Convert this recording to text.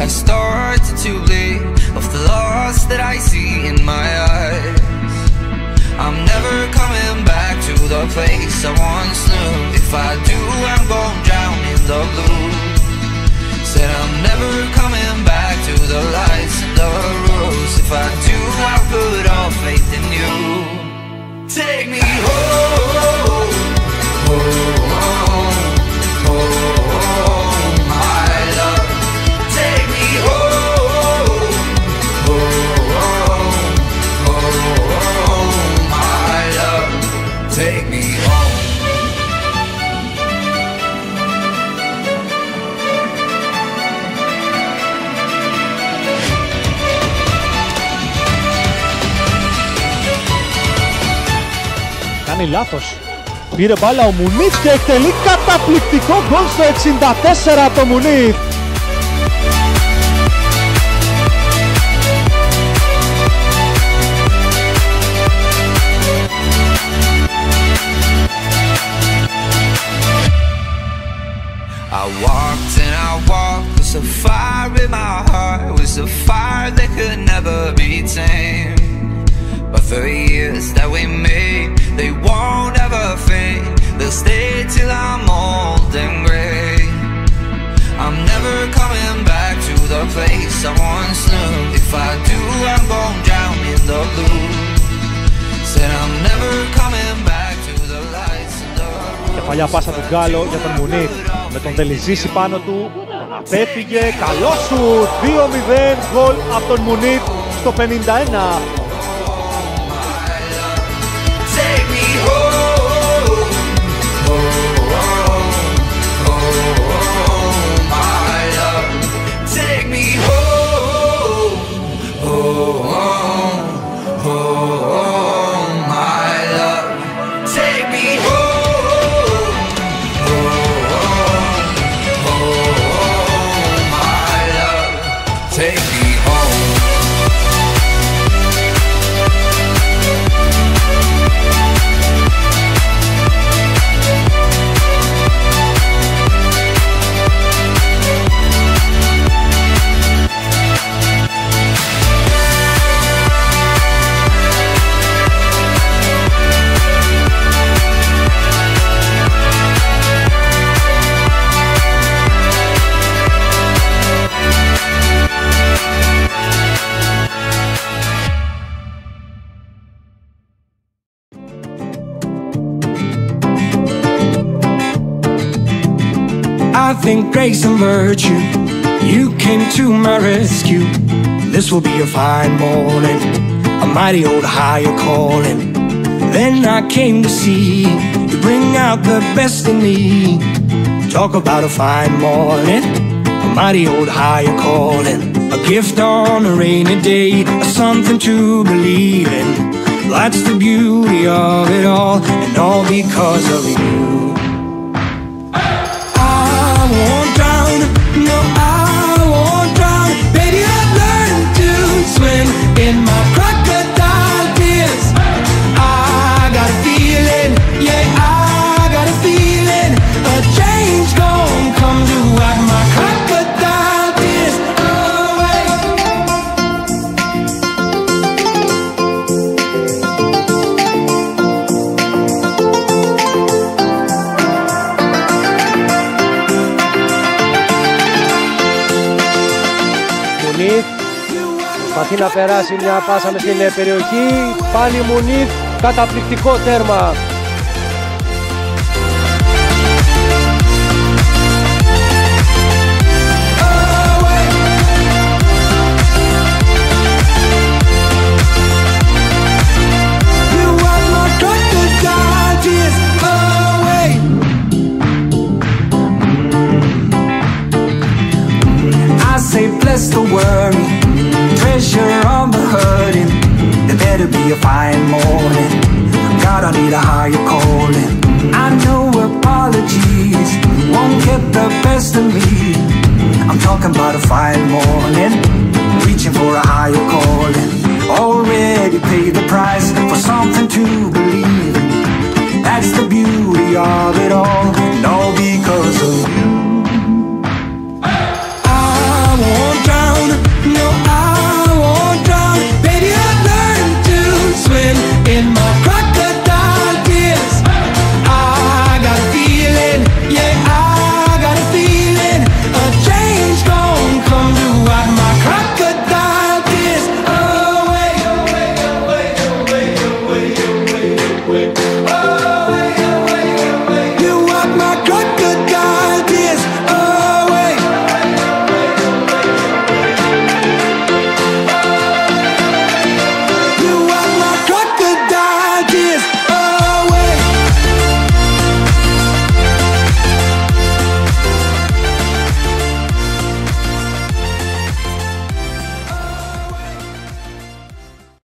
has started to bleed of the loss that I see in my eyes. I'm never coming back to the place I once knew. If I do, I'm gonna drown in the blue. Said I'm never coming back to the lights and the rules. If I do, I'll put all faith in you. Take me home, home, home, my love. Take me home, home, home, my love. Take me home. Κάνει λάθος. Πήρε μπάλα ο Μουνίθ και εκτελεί καταπληκτικό γκολ στο 64 από το Μουνίθ. I walked and I walked with a fire in my heart. It was a fire that could never be tamed. But the years that we made, they won't ever fade. They'll stay till I'm old and gray. I'm never coming back to the place I once knew. If I do, I'm gonna drown in the blue. Said I'm never coming back to the lights and the rules. Κεφαλιά πάσα του Γκάλο για τον Μουνίθ. Με τον Τελιζήση πάνω του. Απέφυγε. Καλό σου. 2-0 γκολ από τον Μουνίθ στο 51. I think grace and virtue, you came to my rescue. This will be a fine morning, a mighty old higher calling. Then I came to see you bring out the best in me. Talk about a fine morning, a mighty old higher calling. A gift on a rainy day, something to believe in. That's the beauty of it all, and all because of you. In my crocodile tears, I got a feeling, yeah, I got a feeling, a change gon' come to wipe my crocodile tears away. Μουνίθ προσπαθεί να περάσει μια πάσα μες στην περιοχή. Πάλι Μουνίθ, καταπληκτικό τέρμα.